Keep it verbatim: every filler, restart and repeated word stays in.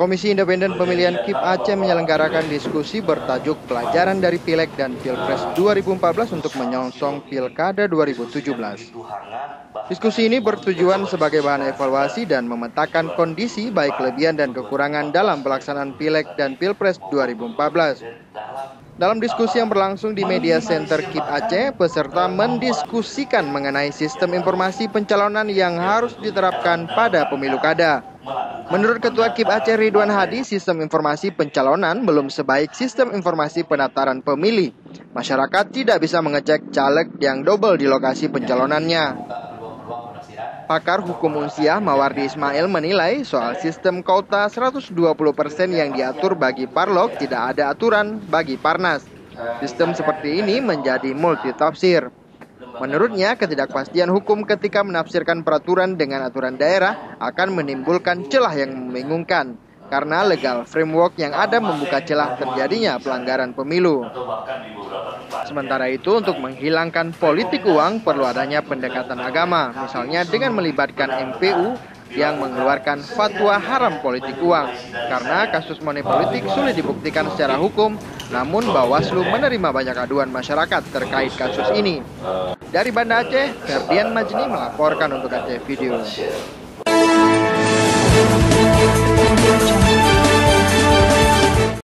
Komisi Independen Pemilihan K I P Aceh menyelenggarakan diskusi bertajuk Pelajaran dari Pileg dan Pilpres dua ribu empat belas untuk menyongsong Pilkada dua ribu tujuh belas. Diskusi ini bertujuan sebagai bahan evaluasi dan memetakan kondisi baik kelebihan dan kekurangan dalam pelaksanaan Pileg dan Pilpres dua ribu empat belas. Dalam diskusi yang berlangsung di Media Center K I P Aceh, peserta mendiskusikan mengenai sistem informasi pencalonan yang harus diterapkan pada pemilu kada. Menurut Ketua K I P Aceh Ridwan Hadi, sistem informasi pencalonan belum sebaik sistem informasi pendaftaran pemilih. Masyarakat tidak bisa mengecek caleg yang double di lokasi pencalonannya. Pakar hukum Unsiah Mawardi Ismail menilai soal sistem kuota seratus dua puluh persen yang diatur bagi Parlok tidak ada aturan bagi Parnas. Sistem seperti ini menjadi multitafsir. Menurutnya, ketidakpastian hukum ketika menafsirkan peraturan dengan aturan daerah akan menimbulkan celah yang membingungkan, karena legal framework yang ada membuka celah terjadinya pelanggaran pemilu. Sementara itu, untuk menghilangkan politik uang perlu adanya pendekatan agama, misalnya dengan melibatkan M P U yang mengeluarkan fatwa haram politik uang. Karena kasus money politik sulit dibuktikan secara hukum, namun Bawaslu menerima banyak aduan masyarakat terkait kasus ini. Dari Banda Aceh, Ferdian Majni melaporkan untuk Aceh Video.